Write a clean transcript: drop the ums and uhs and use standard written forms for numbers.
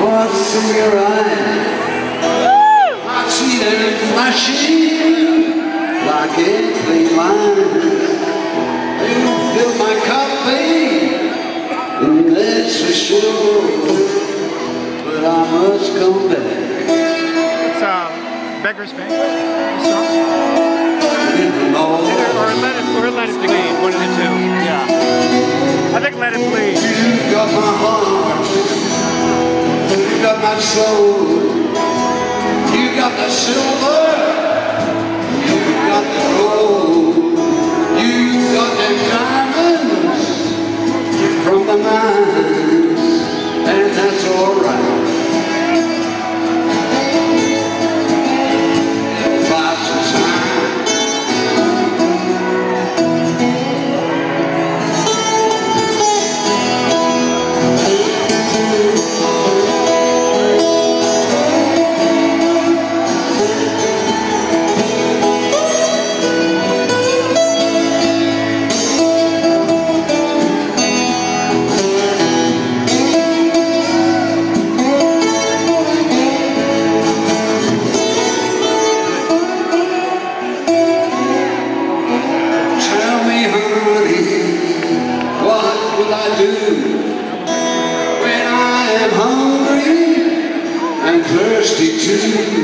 What's in your eyes? I see them flashing like airplane lines. They will fill my cup, babe, and that's for sure. But I must come back. It's Beggar's Banquet song? Or Let It Bleed, one of the two. Yeah. I think Let It Bleed. You got my heart, you got my soul, you got the silver, you got the gold, you got the diamonds from the mines, and that's alright. When I am hungry and thirsty too.